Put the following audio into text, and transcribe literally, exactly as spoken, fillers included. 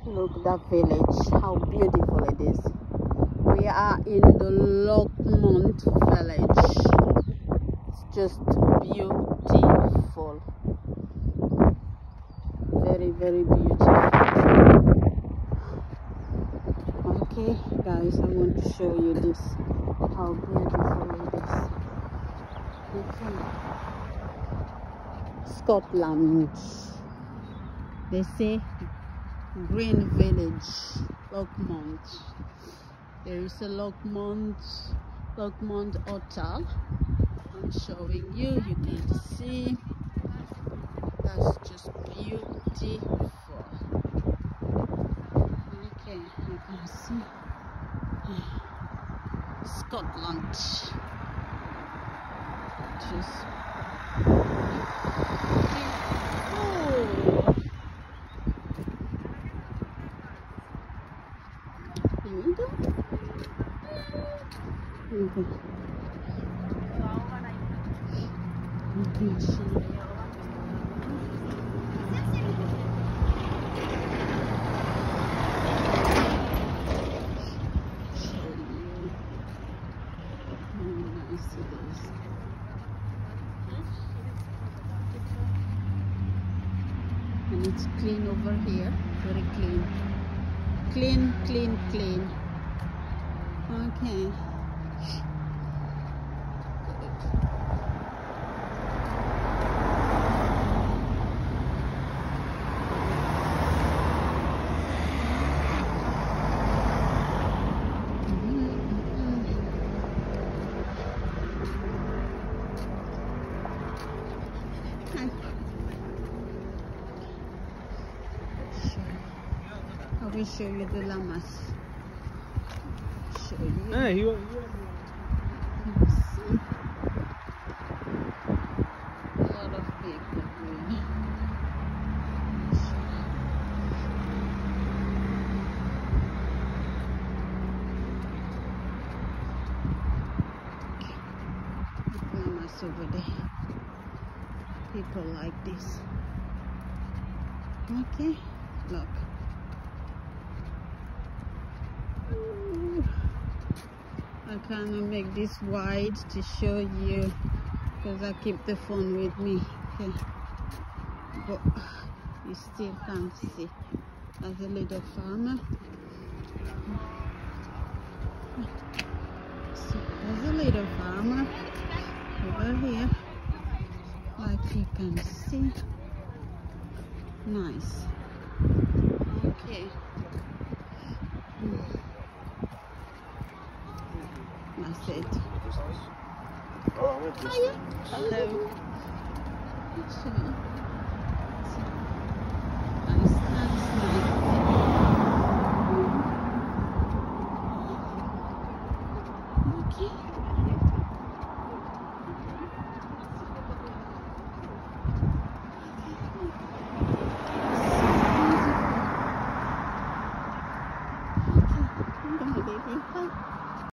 Look that village, how beautiful it is. We are in the Lochmont village. It's just beautiful. Very, very beautiful. Okay, guys, I want to show you this, how beautiful it is. Okay. Scotland. They say Green Village, Lochmont. There is a Lochmont, Lochmont Hotel. I'm showing you, you can see. That's just beautiful. Okay, you can see Scotland. Just beautiful. Here we go. Okay. Okay, see. And it's clean over here, very clean. Clean, clean, clean. Okay. I will show you the llamas. Show you. Ah, you, you, See? A lot of people doing. The llamas over there. People like this. Okay, look. I kind of make this wide to show you because I keep the phone with me. Okay. But you still can't see. As a little farmer. So there's a little farmer over here. Like you can see. Nice. Okay. That's it. oh, Hiya. Hello.